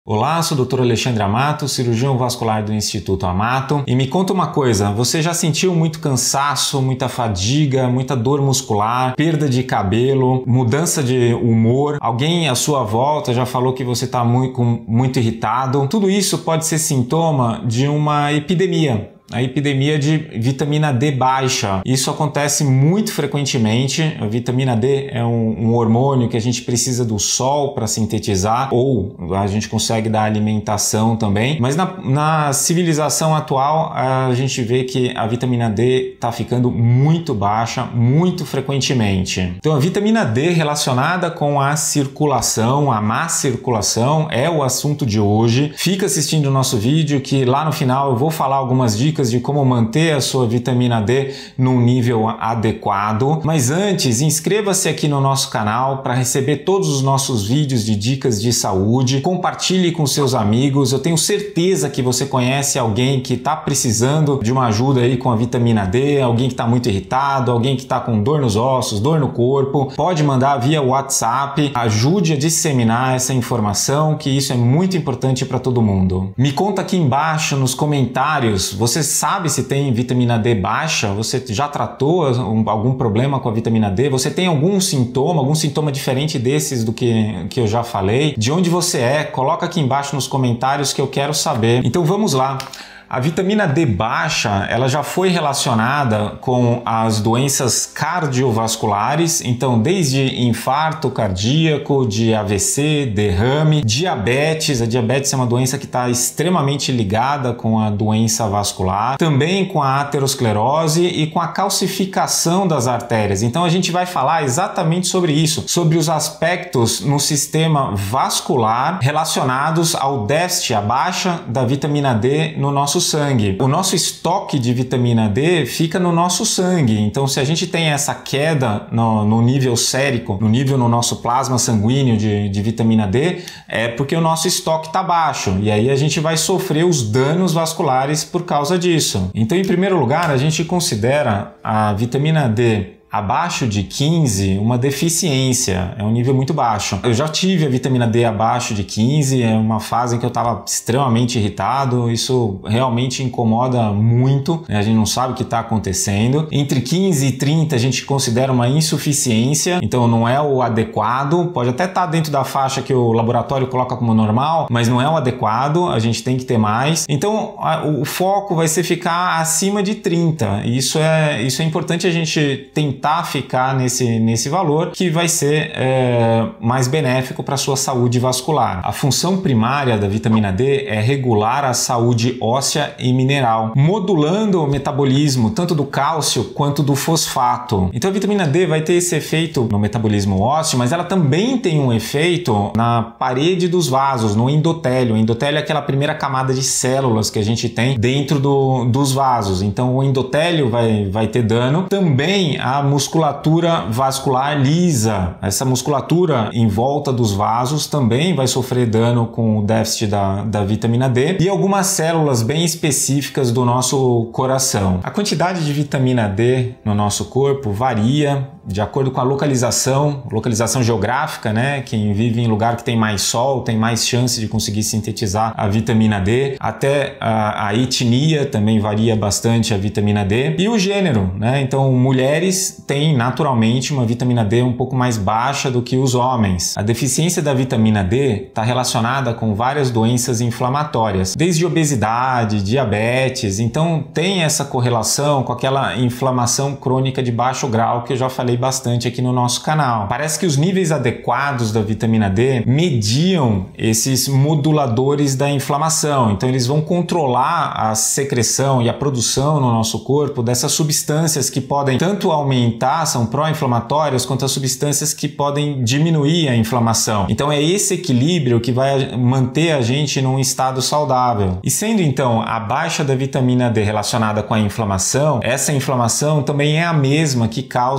Olá, sou o Dr. Alexandre Amato, cirurgião vascular do Instituto Amato. E me conta uma coisa, você já sentiu muito cansaço, muita fadiga, muita dor muscular, perda de cabelo, mudança de humor? Alguém à sua volta já falou que você está muito irritado? Tudo isso pode ser sintoma de uma epidemia. A epidemia de vitamina D baixa. Isso acontece muito frequentemente. A vitamina D é um hormônio que a gente precisa do sol para sintetizar, ou a gente consegue da alimentação também. Mas na civilização atual, a gente vê que a vitamina D está ficando muito baixa, muito frequentemente. Então a vitamina D relacionada com a circulação, a má circulação, é o assunto de hoje. Fica assistindo o nosso vídeo que lá no final eu vou falar algumas dicas de como manter a sua vitamina D num nível adequado. Mas antes, inscreva-se aqui no nosso canal para receber todos os nossos vídeos de dicas de saúde. Compartilhe com seus amigos. Eu tenho certeza que você conhece alguém que está precisando de uma ajuda aí com a vitamina D, alguém que está muito irritado, alguém que está com dor nos ossos, dor no corpo. Pode mandar via WhatsApp. Ajude a disseminar essa informação, que isso é muito importante para todo mundo. Me conta aqui embaixo nos comentários, você sabe se tem vitamina D baixa? Você já tratou algum problema com a vitamina D? Você tem algum sintoma diferente desses do que eu já falei? De onde você é? Coloca aqui embaixo nos comentários que eu quero saber. Então vamos lá. A vitamina D baixa, ela já foi relacionada com as doenças cardiovasculares, então desde infarto cardíaco, de AVC, derrame, diabetes. A diabetes é uma doença que está extremamente ligada com a doença vascular, também com a aterosclerose e com a calcificação das artérias. Então a gente vai falar exatamente sobre isso, sobre os aspectos no sistema vascular relacionados ao déficit, à baixa da vitamina D no nosso sangue. O nosso estoque de vitamina D fica no nosso sangue, então se a gente tem essa queda no nível sérico, no nosso plasma sanguíneo de vitamina D, é porque o nosso estoque está baixo, e aí a gente vai sofrer os danos vasculares por causa disso. Então, em primeiro lugar, a gente considera a vitamina D abaixo de 15 uma deficiência, é um nível muito baixo. Eu já tive a vitamina D abaixo de 15, é uma fase em que eu estava extremamente irritado, isso realmente incomoda muito, né? A gente não sabe o que está acontecendo. Entre 15 e 30 a gente considera uma insuficiência, então não é o adequado, pode até estar dentro da faixa que o laboratório coloca como normal, mas não é o adequado, a gente tem que ter mais. Então o foco vai ser ficar acima de 30, e isso é importante a gente tentar ficar nesse valor, que vai ser mais benéfico para a sua saúde vascular. A função primária da vitamina D é regular a saúde óssea e mineral, modulando o metabolismo tanto do cálcio quanto do fosfato. Então a vitamina D vai ter esse efeito no metabolismo ósseo, mas ela também tem um efeito na parede dos vasos, no endotélio. O endotélio é aquela primeira camada de células que a gente tem dentro dos vasos. Então o endotélio vai ter dano. Também a musculatura vascular lisa, essa musculatura em volta dos vasos também vai sofrer dano com o déficit da vitamina D, e algumas células bem específicas do nosso coração. A quantidade de vitamina D no nosso corpo varia de acordo com a localização geográfica, né? Quem vive em lugar que tem mais sol tem mais chance de conseguir sintetizar a vitamina D. Até a etnia também varia bastante a vitamina D. E o gênero, né? Então mulheres têm naturalmente uma vitamina D um pouco mais baixa do que os homens. A deficiência da vitamina D está relacionada com várias doenças inflamatórias, desde obesidade, diabetes. Então tem essa correlação com aquela inflamação crônica de baixo grau que eu já falei bastante aqui no nosso canal. Parece que os níveis adequados da vitamina D mediam esses moduladores da inflamação, então eles vão controlar a secreção e a produção no nosso corpo dessas substâncias que podem tanto aumentar, são pró-inflamatórias, quanto as substâncias que podem diminuir a inflamação. Então é esse equilíbrio que vai manter a gente num estado saudável. E sendo então a baixa da vitamina D relacionada com a inflamação, essa inflamação também é a mesma que causa a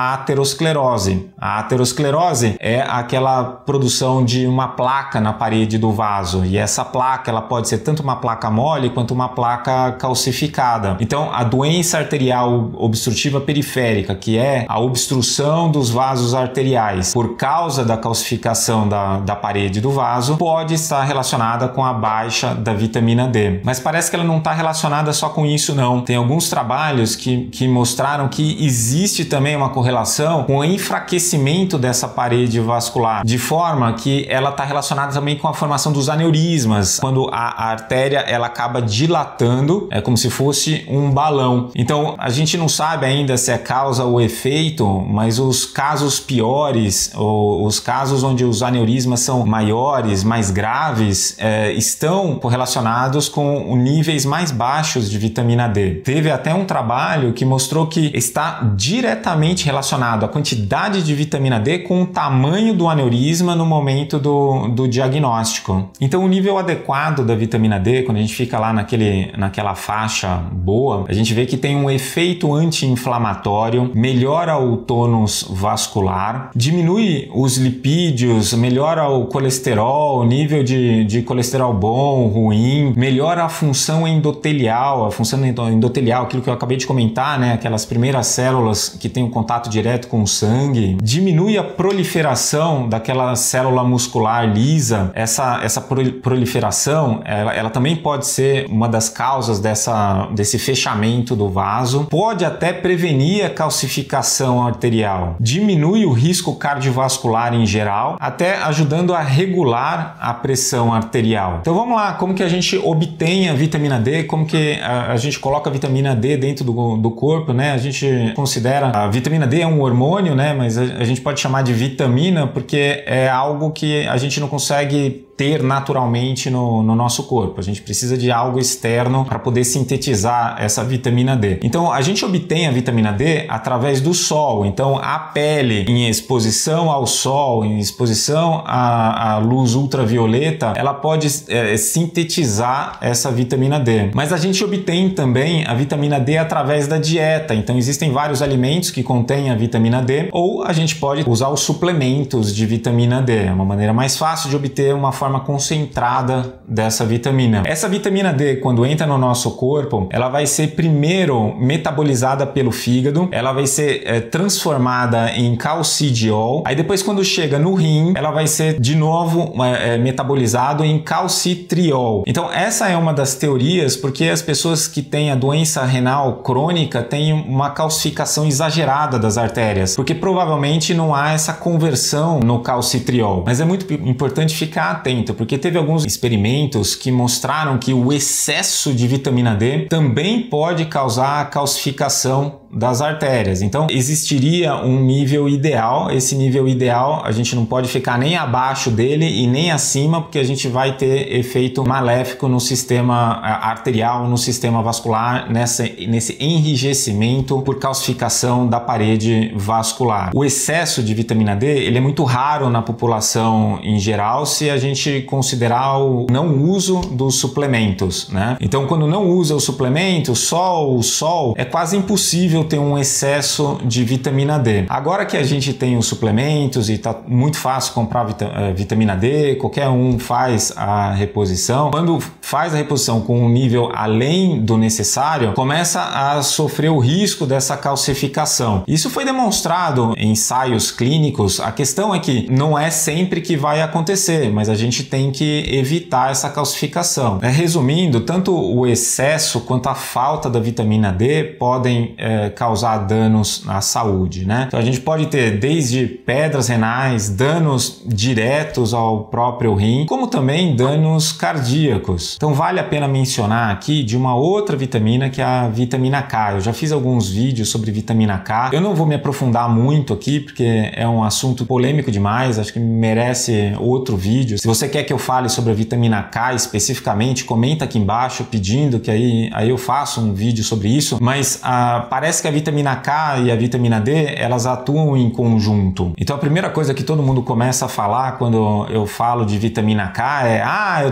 a aterosclerose. A aterosclerose é aquela produção de uma placa na parede do vaso, e essa placa ela pode ser tanto uma placa mole quanto uma placa calcificada. Então, a doença arterial obstrutiva periférica, que é a obstrução dos vasos arteriais por causa da calcificação da parede do vaso, pode estar relacionada com a baixa da vitamina D. Mas parece que ela não está relacionada só com isso, não. Tem alguns trabalhos que mostraram que existe também uma correlação com o enfraquecimento dessa parede vascular, de forma que ela está relacionada também com a formação dos aneurismas, quando a artéria ela acaba dilatando, é como se fosse um balão. Então, a gente não sabe ainda se é causa ou efeito, mas os casos piores, ou os casos onde os aneurismas são maiores, mais graves, estão correlacionados com níveis mais baixos de vitamina D. Teve até um trabalho que mostrou que está diretamente relacionado a quantidade de vitamina D com o tamanho do aneurisma no momento do diagnóstico. Então, o nível adequado da vitamina D, quando a gente fica lá naquela faixa boa, a gente vê que tem um efeito anti-inflamatório, melhora o tônus vascular, diminui os lipídios, melhora o colesterol, o nível de colesterol bom, ruim, melhora a função endotelial, aquilo que eu acabei de comentar, né? Aquelas primeiras células que têm um contato direto com o sangue, diminui a proliferação daquela célula muscular lisa. Essa proliferação, ela também pode ser uma das causas desse fechamento do vaso, pode até prevenir a calcificação arterial, diminui o risco cardiovascular em geral, até ajudando a regular a pressão arterial. Então vamos lá, como que a gente obtém a vitamina D, como que a gente coloca a vitamina D dentro do corpo, né? A gente considera a vitamina D é um hormônio, né? Mas a gente pode chamar de vitamina porque é algo que a gente não consegue ter naturalmente no nosso corpo. A gente precisa de algo externo para poder sintetizar essa vitamina D. Então, a gente obtém a vitamina D através do sol. Então, a pele em exposição ao sol, em exposição à luz ultravioleta, ela pode sintetizar essa vitamina D. Mas a gente obtém também a vitamina D através da dieta. Então, existem vários alimentos que contêm a vitamina D, ou a gente pode usar os suplementos de vitamina D. É uma maneira mais fácil de obter uma forma concentrada dessa vitamina. Essa vitamina D, quando entra no nosso corpo, ela vai ser primeiro metabolizada pelo fígado, ela vai ser transformada em calcidiol, aí depois quando chega no rim, ela vai ser de novo metabolizado em calcitriol. Então essa é uma das teorias porque as pessoas que têm a doença renal crônica têm uma calcificação exagerada das artérias, porque provavelmente não há essa conversão no calcitriol. Mas é muito importante ficar atento, porque teve alguns experimentos que mostraram que o excesso de vitamina D também pode causar calcificação das artérias. Então existiria um nível ideal. Esse nível ideal a gente não pode ficar nem abaixo dele e nem acima, porque a gente vai ter efeito maléfico no sistema arterial, no sistema vascular, nesse enrijecimento por calcificação da parede vascular. O excesso de vitamina D ele é muito raro na população em geral se a gente considerar o não uso dos suplementos, né? Então quando não usa o suplemento, só o sol, é quase impossível ter um excesso de vitamina D. Agora que a gente tem os suplementos e está muito fácil comprar vitamina D, qualquer um faz a reposição. Quando faz a reposição com um nível além do necessário, começa a sofrer o risco dessa calcificação. Isso foi demonstrado em ensaios clínicos. A questão é que não é sempre que vai acontecer, mas a gente tem que evitar essa calcificação. Resumindo, tanto o excesso quanto a falta da vitamina D podem causar danos à saúde, né? Então a gente pode ter desde pedras renais, danos diretos ao próprio rim, como também danos cardíacos. Então vale a pena mencionar aqui de uma outra vitamina que é a vitamina K. Eu já fiz alguns vídeos sobre vitamina K. Eu não vou me aprofundar muito aqui porque é um assunto polêmico demais, acho que merece outro vídeo. Se você quer que eu fale sobre a vitamina K especificamente, comenta aqui embaixo pedindo que aí eu faço um vídeo sobre isso, mas parece parece que a vitamina K e a vitamina D, elas atuam em conjunto. Então a primeira coisa que todo mundo começa a falar quando eu falo de vitamina K é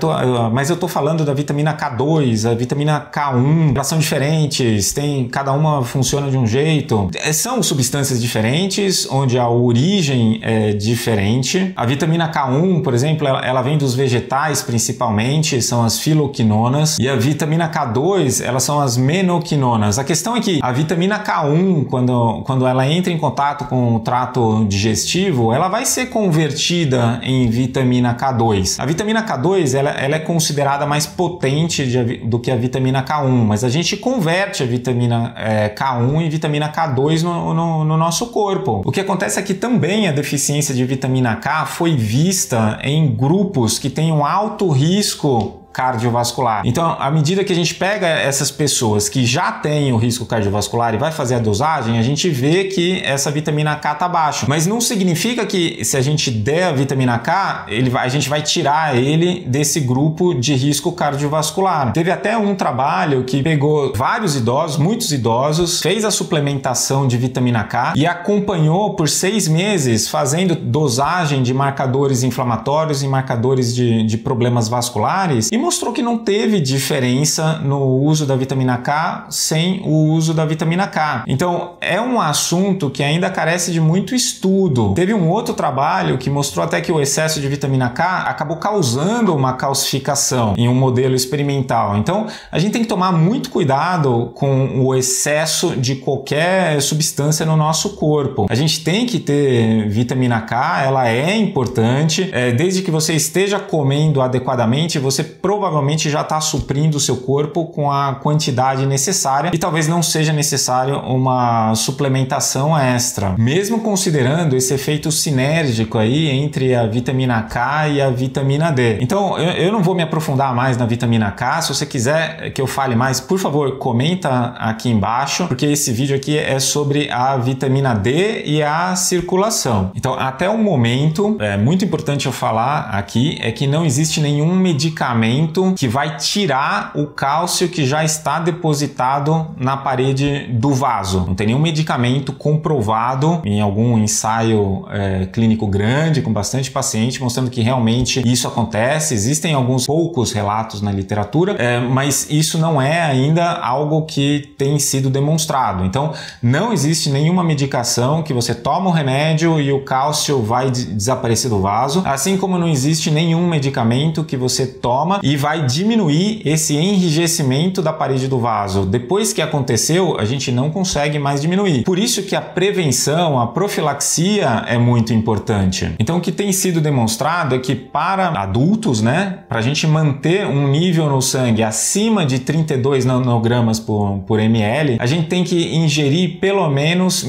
mas eu tô falando da vitamina K2, a vitamina K1, elas são diferentes, cada uma funciona de um jeito. São substâncias diferentes, onde a origem é diferente. A vitamina K1, por exemplo, ela vem dos vegetais principalmente, são as filoquinonas, e a vitamina K2, elas são as menoquinonas. A questão é que a vitamina K1, quando ela entra em contato com o trato digestivo, ela vai ser convertida em vitamina K2. A vitamina K2, ela é considerada mais potente do que a vitamina K1, mas a gente converte a vitamina K1 e vitamina K2 no nosso corpo. O que acontece é que também a deficiência de vitamina K foi vista em grupos que têm um alto risco cardiovascular. Então, à medida que a gente pega essas pessoas que já têm o risco cardiovascular e vai fazer a dosagem, a gente vê que essa vitamina K está baixa. Mas não significa que se a gente der a vitamina K, a gente vai tirar ele desse grupo de risco cardiovascular. Teve até um trabalho que pegou vários idosos, muitos idosos, fez a suplementação de vitamina K e acompanhou por 6 meses fazendo dosagem de marcadores inflamatórios e marcadores de problemas vasculares e mostrou que não teve diferença no uso da vitamina K sem o uso da vitamina K. Então, é um assunto que ainda carece de muito estudo. Teve um outro trabalho que mostrou até que o excesso de vitamina K acabou causando uma calcificação em um modelo experimental. Então, a gente tem que tomar muito cuidado com o excesso de qualquer substância no nosso corpo. A gente tem que ter vitamina K, ela é importante, desde que você esteja comendo adequadamente, você provavelmente já está suprindo o seu corpo com a quantidade necessária e talvez não seja necessário uma suplementação extra. Mesmo considerando esse efeito sinérgico aí entre a vitamina K e a vitamina D. Então, eu não vou me aprofundar mais na vitamina K. Se você quiser que eu fale mais, por favor, comenta aqui embaixo, porque esse vídeo aqui é sobre a vitamina D e a circulação. Então, até o momento, é muito importante eu falar aqui, é que não existe nenhum medicamento que vai tirar o cálcio que já está depositado na parede do vaso. Não tem nenhum medicamento comprovado em algum ensaio clínico grande, com bastante paciente, mostrando que realmente isso acontece. Existem alguns poucos relatos na literatura, mas isso não é ainda algo que tem sido demonstrado. Então, não existe nenhuma medicação que você toma o remédio e o cálcio vai desaparecer do vaso, assim como não existe nenhum medicamento que você toma e vai diminuir esse enrijecimento da parede do vaso. Depois que aconteceu, a gente não consegue mais diminuir. Por isso que a prevenção, a profilaxia é muito importante. Então, o que tem sido demonstrado é que para adultos, né, para a gente manter um nível no sangue acima de 32 nanogramas por ml, a gente tem que ingerir pelo menos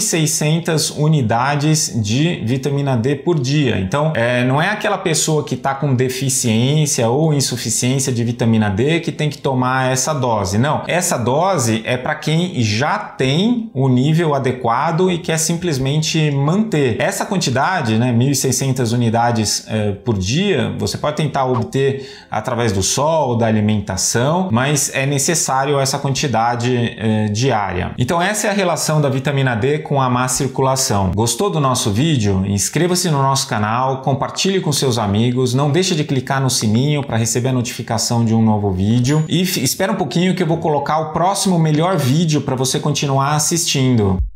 1.600 unidades de vitamina D por dia. Então, não é aquela pessoa que está com deficiência ou insuficiência de vitamina D que tem que tomar essa dose. Não, essa dose é para quem já tem o nível adequado e quer simplesmente manter. Essa quantidade, né, 1.600 unidades por dia, você pode tentar obter através do sol, da alimentação, mas é necessário essa quantidade diária. Então essa é a relação da vitamina D com a má circulação. Gostou do nosso vídeo? Inscreva-se no nosso canal, compartilhe com seus amigos, não deixe de clicar no sininho para receber a notificação de um novo vídeo e espera um pouquinho que eu vou colocar o próximo melhor vídeo para você continuar assistindo.